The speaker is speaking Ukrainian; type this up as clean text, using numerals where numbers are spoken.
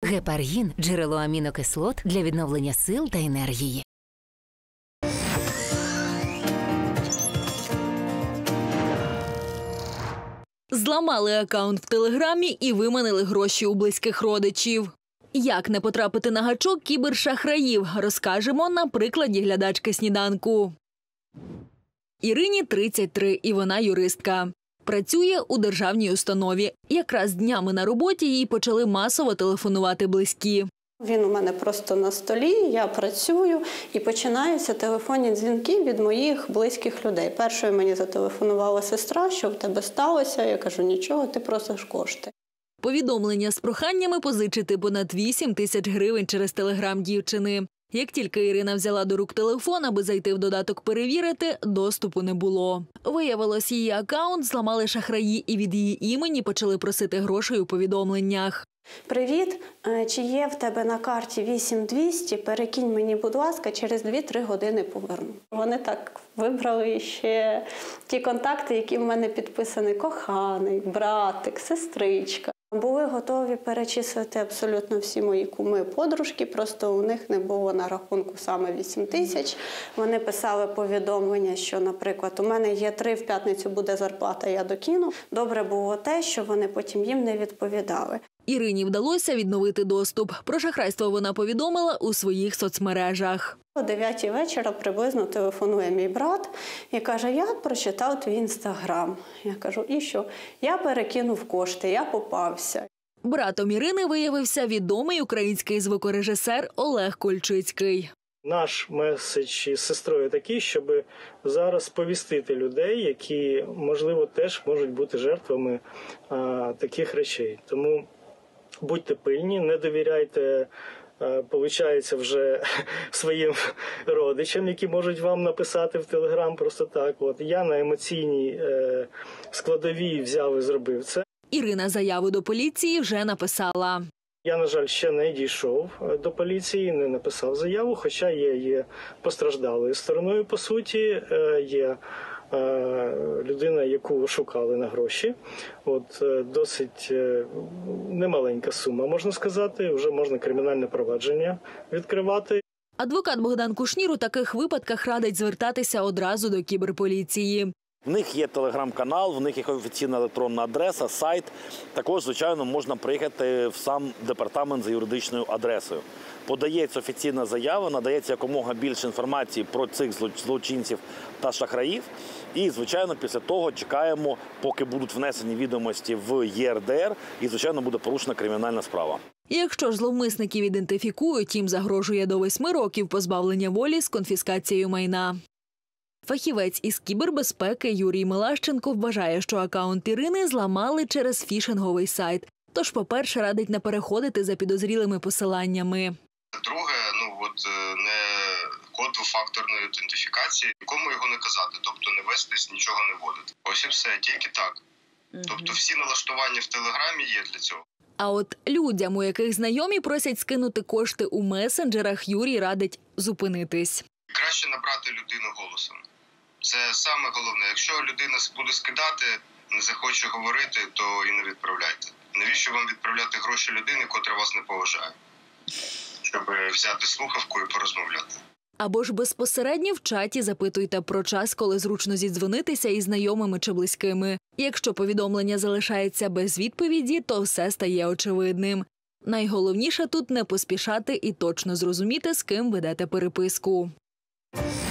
Гепаргін – джерело амінокислот для відновлення сил та енергії. Зламали акаунт в Телеграмі і виманили гроші у близьких родичів. Як не потрапити на гачок кібершахраїв, розкажемо на прикладі глядачки «Сніданку». Ірині 33, і вона юристка. Працює у державній установі. Якраз днями на роботі їй почали масово телефонувати близькі. Він у мене просто на столі, я працюю і починаються телефонні дзвінки від моїх близьких людей. Першою мені зателефонувала сестра, що в тебе сталося. Я кажу, нічого, ти просиш кошти. Повідомлення з проханнями позичити понад 8 тисяч гривень через телеграм дівчини. Як тільки Ірина взяла до рук телефон, аби зайти в додаток перевірити, доступу не було. Виявилось, її акаунт зламали шахраї і від її імені почали просити грошей у повідомленнях. Привіт, чи є в тебе на карті 8200, перекинь мені, будь ласка, через 2-3 години поверну. Вони так вибрали ще ті контакти, які в мене підписані: коханий, братик, сестричка. Були готові перечислити абсолютно всі мої куми, подружки, просто у них не було на рахунку саме 8 тисяч. Вони писали повідомлення, що, наприклад, у мене є 3, в п'ятницю буде зарплата, я докину. Добре було те, що вони потім їм не відповідали. Ірині вдалося відновити доступ. Про шахрайство вона повідомила у своїх соцмережах. О 9-й вечора приблизно телефонує мій брат і каже, я прочитав твій інстаграм. Я кажу, і що? Я перекинув кошти, я попався. Братом Ірини виявився відомий український звукорежисер Олег Кульчицький. Наш меседж із сестрою такий, щоб зараз сповістити людей, які, можливо, теж можуть бути жертвами таких речей. Тому будьте пильні, не довіряйте, получається, вже своїм родичам, які можуть вам написати в Телеграм просто так. Я на емоційній складовій взяв і зробив це. Ірина заяву до поліції вже написала. Я, на жаль, ще не дійшов до поліції, не написав заяву, хоча є постраждалою стороною, по суті, є людина, яку шукали на гроші. Досить немаленька сума, можна сказати, вже можна кримінальне провадження відкривати. Адвокат Богдан Кушнір у таких випадках радить звертатися одразу до кіберполіції. В них є телеграм-канал, в них є офіційна електронна адреса, сайт. Також, звичайно, можна приїхати в сам департамент за юридичною адресою. Подається офіційна заява, надається якомога більше інформації про цих злочинців та шахраїв. І, звичайно, після того чекаємо, поки будуть внесені відомості в ЄРДР і, звичайно, буде порушена кримінальна справа. Якщо ж зловмисників ідентифікують, їм загрожує до 8 років позбавлення волі з конфіскацією майна. Фахівець із кібербезпеки Юрій Милащенко вважає, що акаунт Ірини зламали через фішинговий сайт. Тож, по-перше, радить не переходити за підозрілими посиланнями. Друге, не код двофакторної ідентифікації, нікому його не казати, тобто не вестись, нічого не вводити. Ось і все, тільки так. Тобто всі налаштування в Телеграмі є для цього. А от людям, у яких знайомі просять скинути кошти у месенджерах, Юрій радить зупинитись. Краще набрати людину голосом. Це саме головне. Якщо людина буде скидати, не захоче говорити, то і не відправляйте. Навіщо вам відправляти гроші людини, котра вас не поважає? Щоб взяти слухавку і порозмовляти. Або ж безпосередньо в чаті запитуйте про час, коли зручно зідзвонитися із знайомими чи близькими. Якщо повідомлення залишається без відповіді, то все стає очевидним. Найголовніше тут не поспішати і точно зрозуміти, з ким ведете переписку.